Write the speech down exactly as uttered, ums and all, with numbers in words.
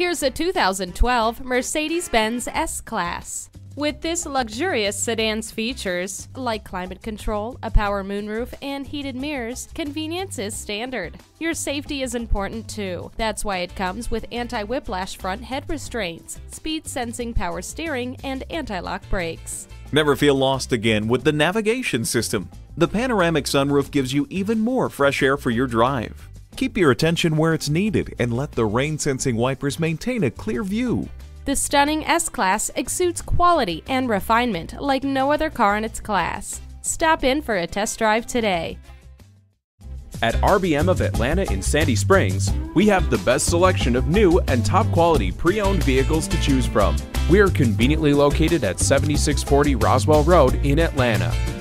Here's a two thousand twelve Mercedes-Benz S-Class. With this luxurious sedan's features, like climate control, a power moonroof, and heated mirrors, convenience is standard. Your safety is important too. That's why it comes with anti-whiplash front head restraints, speed-sensing power steering, and anti-lock brakes. Never feel lost again with the navigation system. The panoramic sunroof gives you even more fresh air for your drive. Keep your attention where it's needed and let the rain-sensing wipers maintain a clear view. The stunning S-Class exudes quality and refinement like no other car in its class. Stop in for a test drive today. At R B M of Atlanta in Sandy Springs, we have the best selection of new and top-quality pre-owned vehicles to choose from. We are conveniently located at seventy-six forty Roswell Road in Atlanta.